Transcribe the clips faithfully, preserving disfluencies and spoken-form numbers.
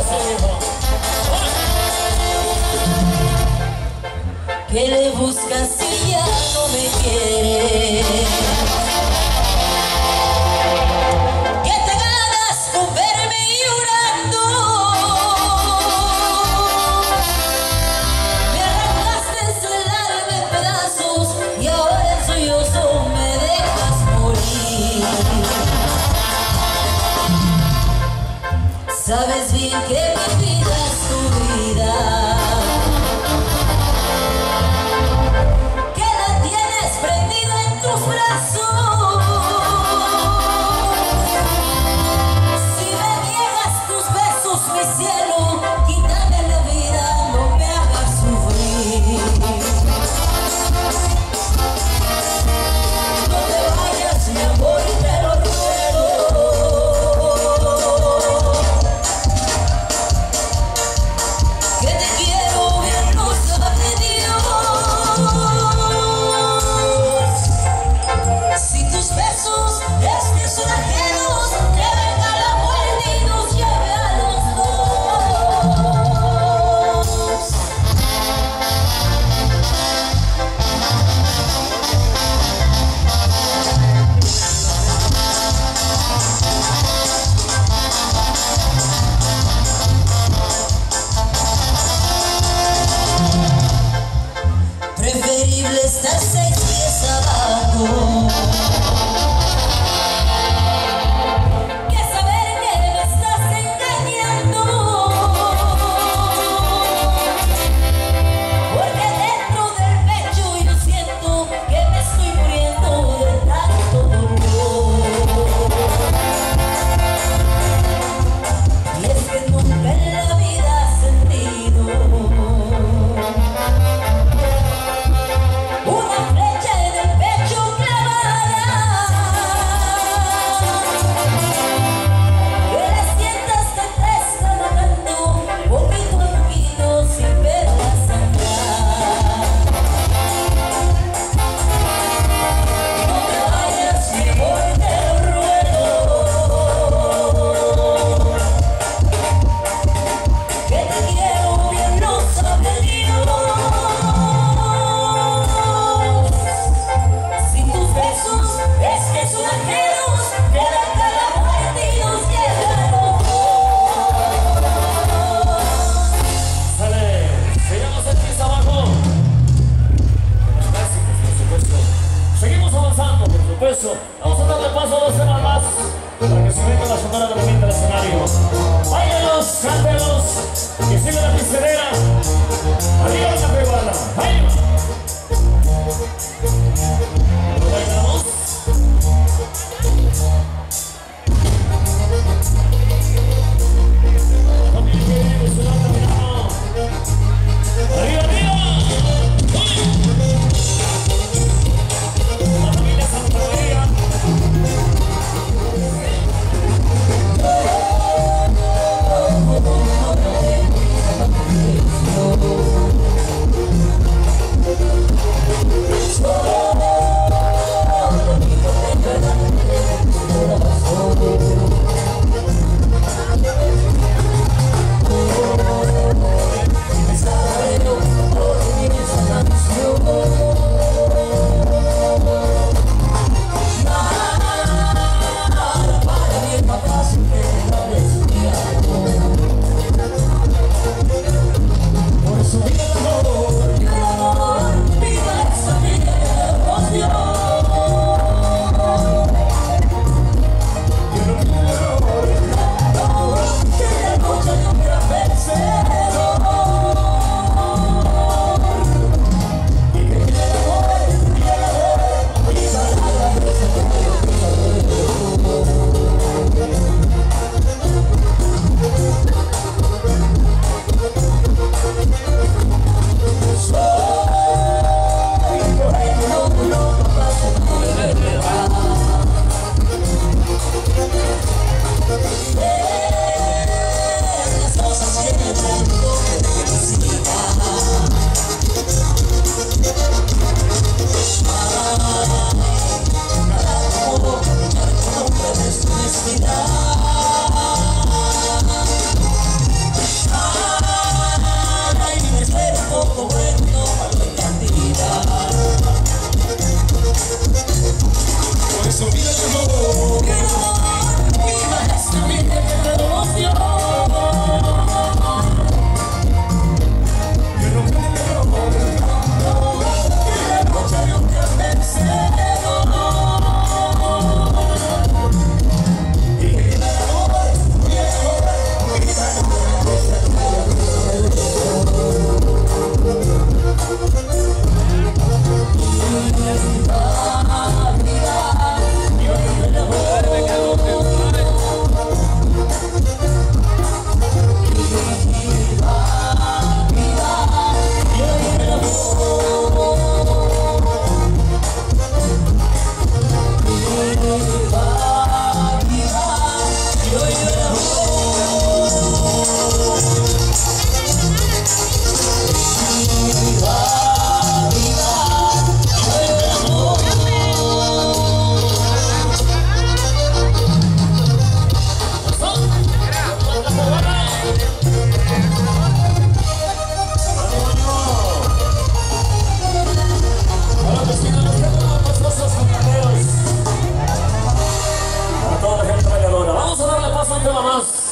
¿Qué le buscas si ya no me quieres? ¿Qué te ganas con verme llorando? Me arrancaste el alma en pedazos y ahora en sollozo me dejas morir. Sabes bien que mi vida es tu vida, preferible estar seis pies abajo que saber que me estás engañando, porque dentro del pecho yo siento que me estoy muriendo de tanto dolor. Y es que nunca en la vida has sentido eso. Vamos a darle paso a dos temas más para que se venga la sonora de movimiento del escenario. Báilalos, cántelos y sigue la pistolera. Arriba la peruana. ¡Ahí! ¿Lo bailamos? También queremos una terminamos. ¡Arriba, arriba!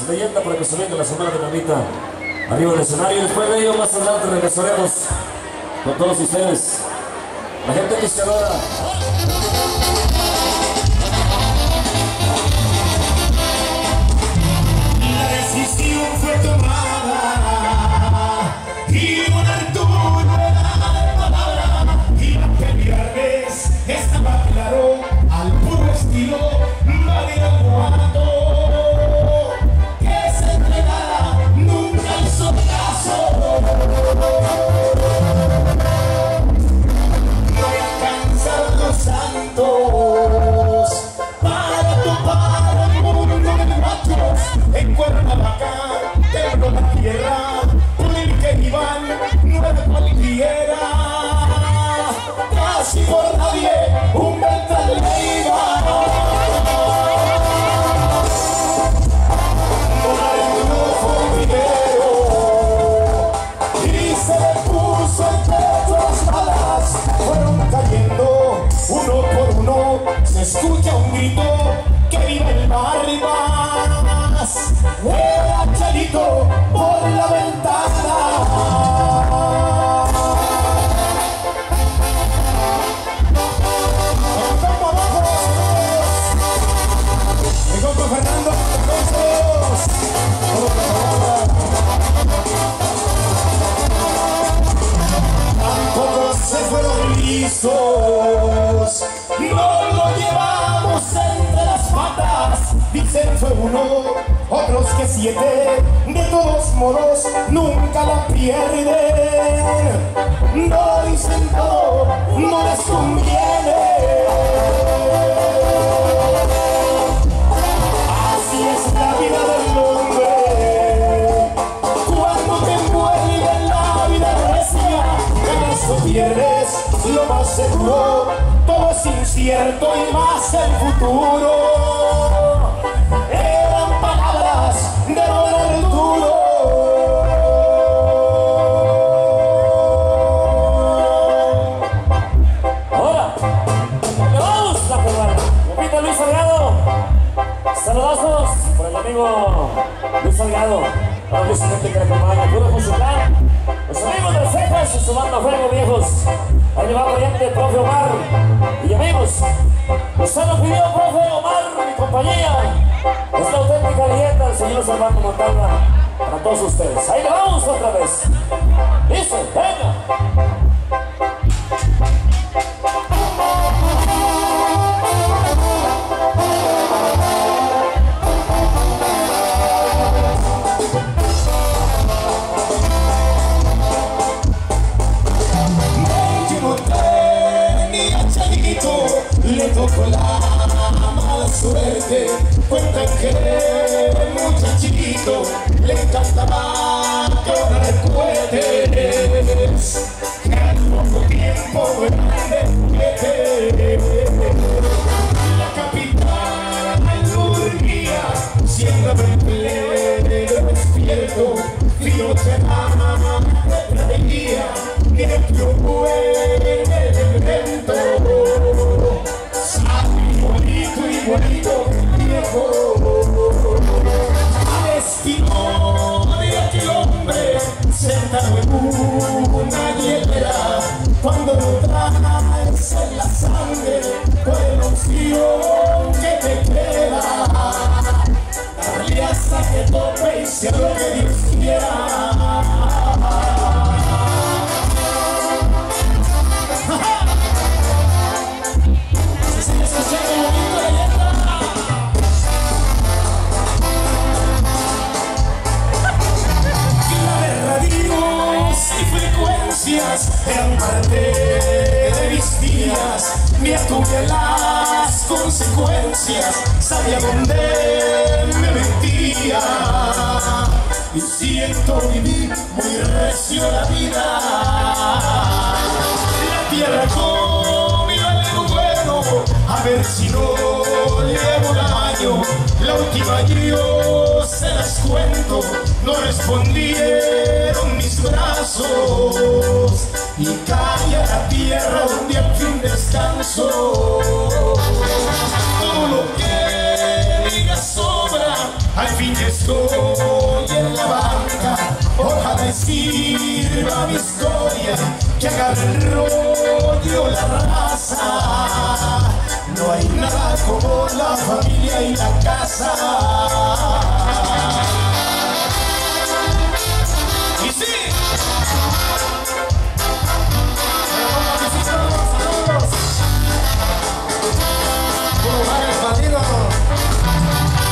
su leyenda para que se venga la Sonora Dinamita arriba del escenario. Y después de ello, más adelante regresaremos con todos ustedes, la gente que se adora. La decisión fue tomada y don Arturo era de palabra, y la pelearles estaba claro al puro estilo Mariano, que se entregara, nunca hizo caso. No alcanzan los santos para topar al mundo de machos. En Cuernavaca tembló la tierra por el que Iván no era cualquiera, casi por nadie un Beltrán Leiva. Moreno fue el primero y se le puso el pecho a las balas. Fueron cayendo uno por uno, se escucha un grito que vive el Barbas. Era Chalito por la ventana. Vamos abajo, mi compa Fernando, entonces. Tampoco se fueron listos, no lo llevamos entre las patas. Dicen fue uno, otros que siete, de todos modos nunca la pierden. No dicen todo, no les conviene. Así es la vida del hombre, cuando te envuelve en la vida recia, en eso pierdes lo más seguro. Todo es incierto y más el futuro. Eran palabras de don Arturo. Ahora, le vamos la peruana. Compita Luis Salgado. Saludazos por el amigo Luis Salgado. Para Luis gente que le acompaña. Puro musical. Los amigos de Cejas y su banda Fuego Viejos. Ahí le va variante, profe Omar. Y amigos, usted nos pidió, profe Omar, mi compañía. Es la auténtica leyenda del señor Servando Montana para todos ustedes. Ahí le vamos otra vez. Dice, venga. Le tocó la mala suerte. Cuentan que muchachito le encantaba que ahora recuerdes que al poco tiempo grande juguete. La capital dormía, siendo en pleno despierto, fino te ama, te traía, que el club en el evento. Bonito y bonito viejo, al estilo de aquel hombre sentado en una hielera. Cuando lo traes en la sangre, por el opción que te queda, darle hasta que tope y sea lo que Dios quiera. Eran parte de mis días, me atuve a las consecuencias, sabía dónde me metía y siento vivir muy recio la vida. La tierra comió algo bueno, a ver si no llevo daño. La última yo se las cuento, no respondieron mis brazos y cae a la tierra donde al fin descanso. Todo lo que diga sobra, al fin estoy en la banca. Ojalá sirva mi historia, que agarre el rollo la raza. No hay nada como la familia y la casa. Y sí.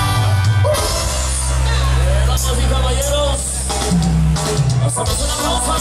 Damas y caballeros, hacemos un aplauso.